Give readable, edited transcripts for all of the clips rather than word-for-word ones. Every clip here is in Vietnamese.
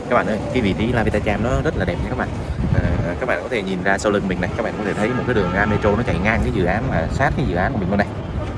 Các bạn ơi, cái vị trí La Vita nó rất là đẹp nha các bạn. Các bạn có thể nhìn ra sau lưng mình này, các bạn có thể thấy một cái đường ga metro nó chạy ngang cái dự án, là sát cái dự án của mình luôn này.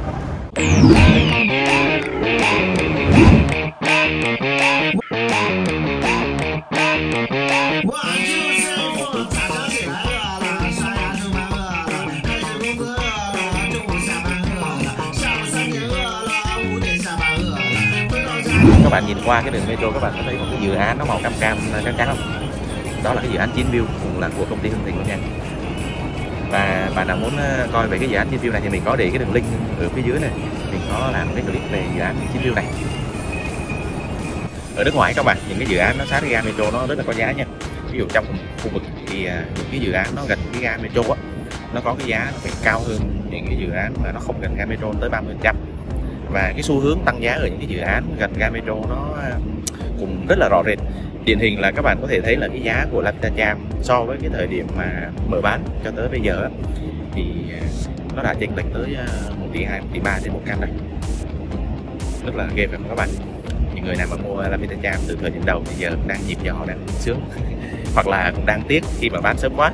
Các bạn nhìn qua cái đường metro, các bạn có thấy một cái dự án nó màu cam cam trắng không? Đó là cái dự án Greenview, cũng là của công ty Hưng Thịnh luôn nha. Và bạn nào muốn coi về cái dự án Greenview này thì mình có để cái đường link ở phía dưới này. Mình có làm cái clip về dự án Greenview này. Ở nước ngoài các bạn, những cái dự án nó sát cái ga metro nó rất là có giá nha. Ví dụ trong khu vực thì những cái dự án nó gần cái ga metro á, nó có cái giá nó phải cao hơn những cái dự án mà nó không gần ga metro tới 30%. Và cái xu hướng tăng giá ở những cái dự án gần ga metro nó cũng rất là rõ rệt. Điển hình là các bạn có thể thấy là cái giá của La Vita so với cái thời điểm mà mở bán cho tới bây giờ thì nó đã chênh lệch tới 1 tỷ 2, 1 tỷ 3 trên một căn này. Rất là ghê phải không các bạn? Những người nào mà mua La Vita từ thời điểm đầu bây giờ cũng đang nhịp nhò, đang sướng hoặc là cũng đang tiếc khi mà bán sớm quá.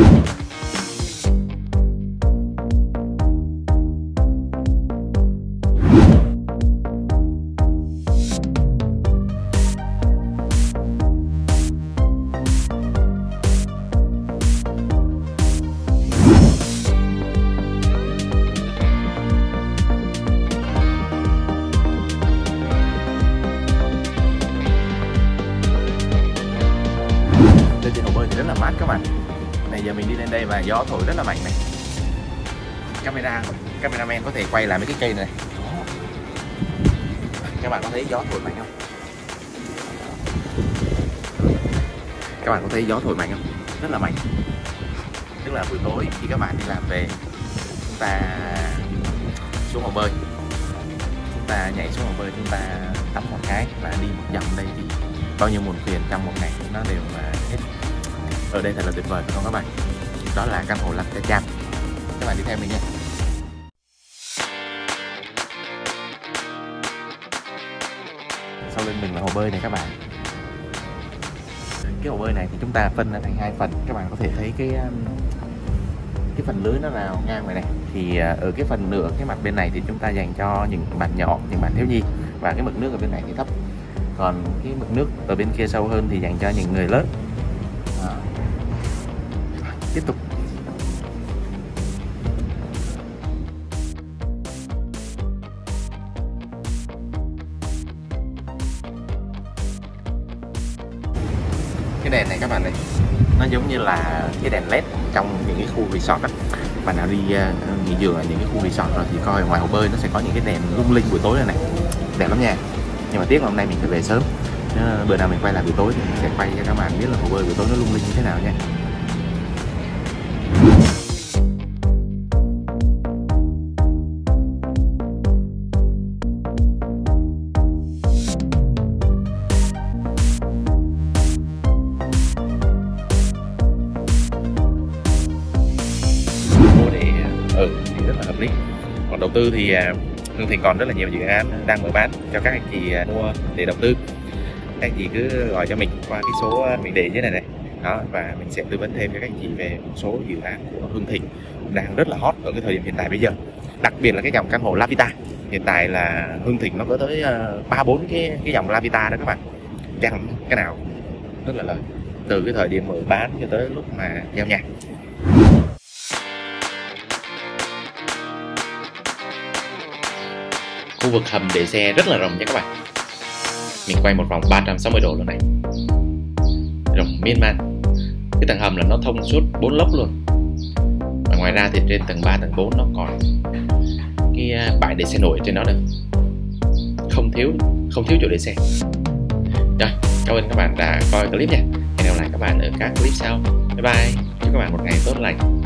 Lên trên hồ bơi thì rất là mát các bạn. Này giờ mình đi lên đây và gió thổi rất là mạnh này. Cameraman có thể quay lại mấy cái cây này. Các bạn có thấy gió thổi mạnh không? Các bạn có thấy gió thổi mạnh không? Rất là mạnh. Tức là buổi tối khi các bạn đi làm về, chúng ta xuống hồ bơi, chúng ta nhảy xuống hồ bơi, chúng ta tắm một cái và đi một vòng đây thì bao nhiêu muộn phiền trong một ngày nó đều hết. Ở đây thật là tuyệt vời phải không các bạn? Đó là căn hộ La Vita. Các bạn đi theo mình nha. Sau lưng mình là hồ bơi này các bạn. Cái hồ bơi này thì chúng ta phân ra thành hai phần. Các bạn có thể thấy cái phần lưới nó nào ngang vậy này. Thì ở cái phần nửa cái mặt bên này thì chúng ta dành cho những bạn nhỏ, những bạn thiếu nhi, và cái mực nước ở bên này thì thấp. Còn cái mực nước ở bên kia sâu hơn thì dành cho những người lớn. Tiếp tục. Cái đèn này các bạn này, nó giống như là cái đèn led trong những cái khu resort á. Bạn nào đi nghỉ dưỡng ở những cái khu resort rồi thì coi ngoài hồ bơi nó sẽ có những cái đèn lung linh buổi tối này, đẹp lắm nha. Nhưng mà tiếc là hôm nay mình phải về sớm. Bữa nào mình quay lại buổi tối thì mình sẽ quay cho các bạn biết là hồ bơi buổi tối nó lung linh như thế nào nha. Mua để ở thì rất là hợp lý. Còn đầu tư thì Hưng Thịnh còn rất là nhiều dự án đang mở bán cho các anh chị mua để đầu tư. Các anh chị cứ gọi cho mình qua cái số mình để dưới này này đó, và mình sẽ tư vấn thêm cho các anh chị về một số dự án của Hưng Thịnh đang rất là hot ở cái thời điểm hiện tại bây giờ. Đặc biệt là cái dòng căn hộ La Vita. Hiện tại là Hưng Thịnh nó có tới 3-4 cái dòng La Vita đó các bạn. Chẳng cái nào rất là lời, từ cái thời điểm mở bán cho tới lúc mà giao nhà. Khu vực hầm để xe rất là rộng nha các bạn. Mình quay một vòng 360 độ luôn này. Rộng miên man. Cái tầng hầm là nó thông suốt 4 lốc luôn. Và ngoài ra thì trên tầng 3, tầng 4 nó còn cái bãi để xe nổi trên đó nữa. Không thiếu chỗ để xe. Rồi, cảm ơn các bạn đã coi clip nha. Hẹn gặp lại các bạn ở các clip sau. Bye bye. Chúc các bạn một ngày tốt lành.